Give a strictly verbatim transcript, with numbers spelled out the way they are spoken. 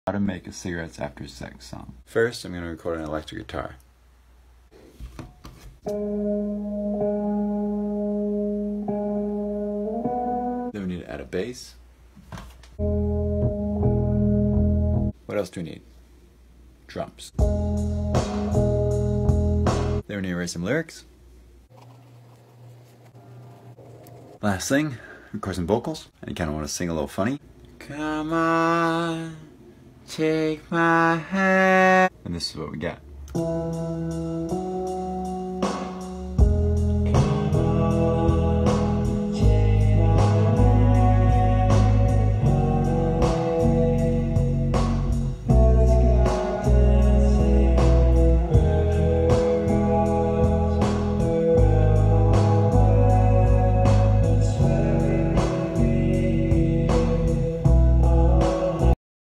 How to make a cigarettes after sex song. First, I'm going to record an electric guitar. Then we need to add a bass. What else do we need? Drums. Then we need to write some lyrics. Last thing, record some vocals. And you kind of want to sing a little funny. Come on, take my hand. And this is what we got.